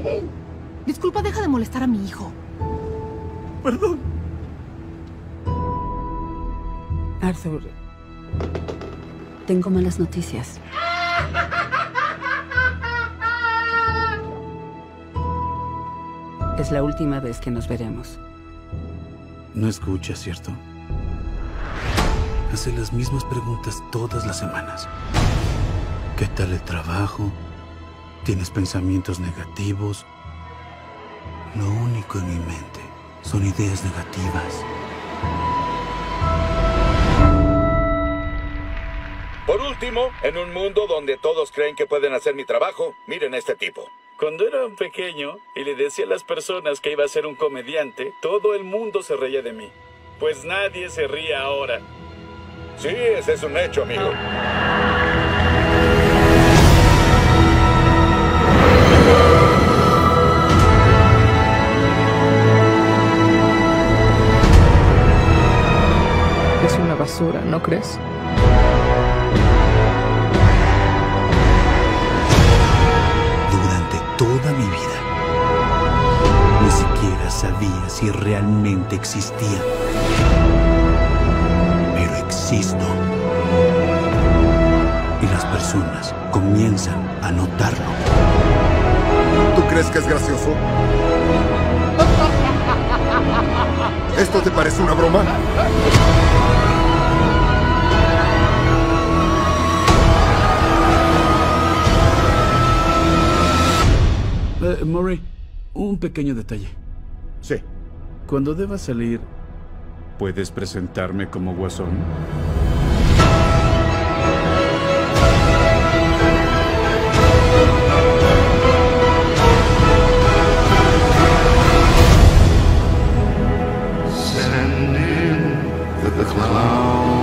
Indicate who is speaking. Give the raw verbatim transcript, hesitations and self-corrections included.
Speaker 1: Disculpa, deja de molestar a mi hijo.
Speaker 2: Perdón.
Speaker 3: Arthur, tengo malas noticias. Es la última vez que nos veremos.
Speaker 2: No escucha, ¿cierto? Hace las mismas preguntas todas las semanas. ¿Qué tal el trabajo? ¿Tienes pensamientos negativos? Lo único en mi mente son ideas negativas.
Speaker 4: Por último, en un mundo donde todos creen que pueden hacer mi trabajo, miren a este tipo. Cuando era un pequeño y le decía a las personas que iba a ser un comediante, todo el mundo se reía de mí. Pues nadie se ríe ahora. Sí, ese es un hecho, amigo.
Speaker 5: Es una basura, ¿no crees?
Speaker 2: Durante toda mi vida, ni siquiera sabía si realmente existía. Pero existo. Y las personas comienzan a notarlo.
Speaker 6: ¿Tú crees que es gracioso? ¿Esto te parece una broma?
Speaker 2: Eh, Murray, un pequeño detalle.
Speaker 6: Sí.
Speaker 2: Cuando deba salir, ¿puedes presentarme como Guasón?
Speaker 7: Sending the clown.